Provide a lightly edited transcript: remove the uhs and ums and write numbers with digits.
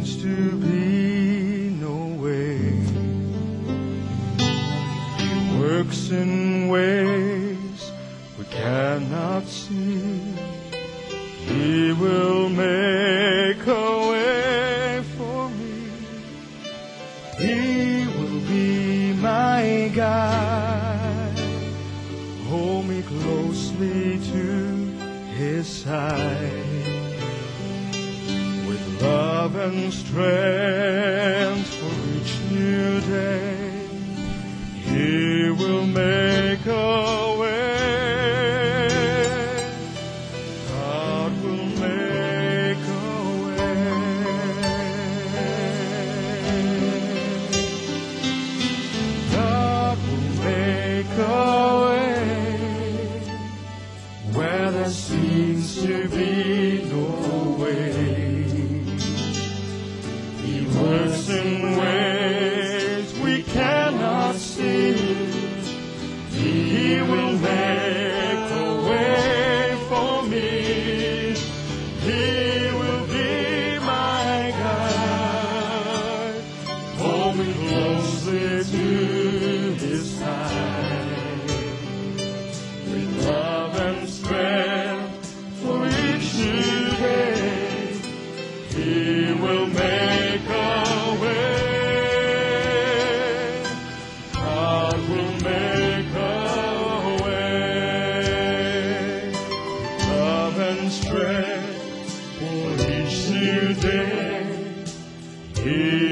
seems to be no way. He works in ways we cannot see. He will make a way for me. He will be my guide. Hold me closely to His side. With love and strength for each new day, He will make a way. God will make a way. God will make a way where there seems to be no way. He works in ways we cannot see. He will make a way for me. He will be my guide. Hold me closely to His side. With love and strength for each new day, He will make a way. God will make a way. Love and strength for each new day, He